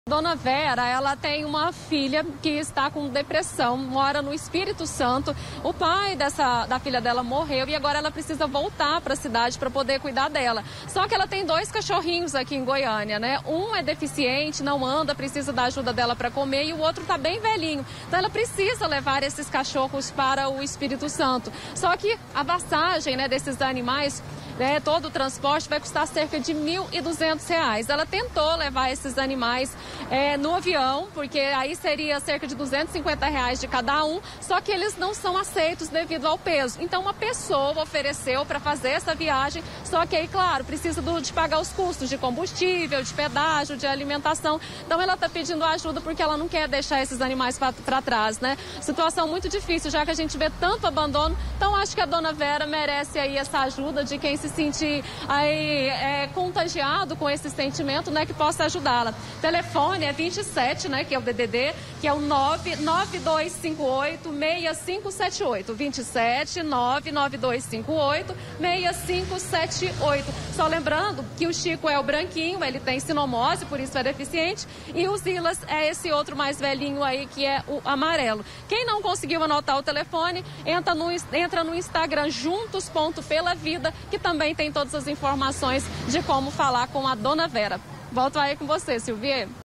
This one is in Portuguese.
Dona Vera, ela tem uma filha que está com depressão, mora no Espírito Santo. O pai da filha dela morreu e agora ela precisa voltar para a cidade para poder cuidar dela. Só que ela tem 2 cachorrinhos aqui em Goiânia, né? Um é deficiente, não anda, precisa da ajuda dela para comer, e o outro está bem velhinho. Então ela precisa levar esses cachorros para o Espírito Santo. Só que a passagem, né, desses animais, todo o transporte vai custar cerca de R$ 1.200. Ela tentou levar esses animais no avião, porque aí seria cerca de R$ 250 de cada um, só que eles não são aceitos devido ao peso. Então uma pessoa ofereceu para fazer essa viagem, só que aí, claro, precisa de pagar os custos de combustível, de pedágio, de alimentação. Então ela está pedindo ajuda porque ela não quer deixar esses animais para trás, né? Situação muito difícil, já que a gente vê tanto abandono. Então acho que a Dona Vera merece aí essa ajuda de quem se sentir aí contagiado com esse sentimento, né, que possa ajudá-la. Telefone é 27, né, que é o DDD, que é o 99258-6578. 27 99258-6578. Só lembrando que o Chico é o branquinho, ele tem sinomose, por isso é deficiente, e o Zilas é esse outro mais velhinho aí, que é o amarelo. Quem não conseguiu anotar o telefone, entra no Instagram juntos.pelavida, que também tem todas as informações de como falar com a Dona Vera. Volto aí com você, Silvia.